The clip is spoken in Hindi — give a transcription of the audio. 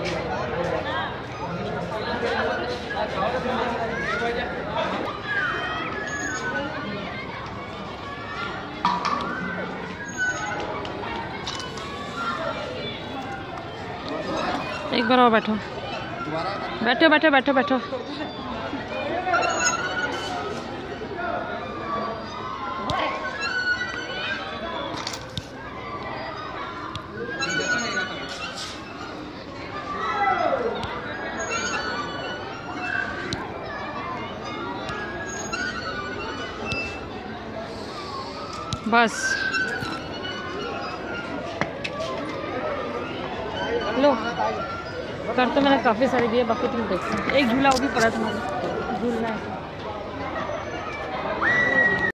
एक बार और बैठो बैठो बैठो बैठो बैठो। बस लो कर तो मैंने काफ़ी सारी दिए, बाकी तुम देखो। एक झूला वो भी पड़ा तुम्हारा झूलना है।